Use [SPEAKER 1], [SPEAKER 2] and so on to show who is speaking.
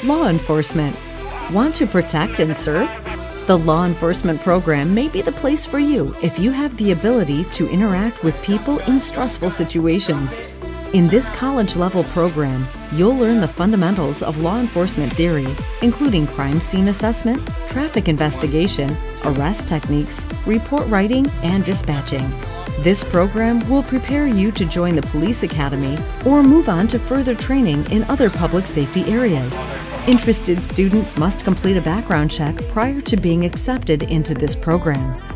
[SPEAKER 1] Law enforcement. Want to protect and serve? The law enforcement program may be the place for you if you have the ability to interact with people in stressful situations. In this college-level program, you'll learn the fundamentals of law enforcement theory, including crime scene assessment, traffic investigation, arrest techniques, report writing, and dispatching. This program will prepare you to join the police academy or move on to further training in other public safety areas. Interested students must complete a background check prior to being accepted into this program.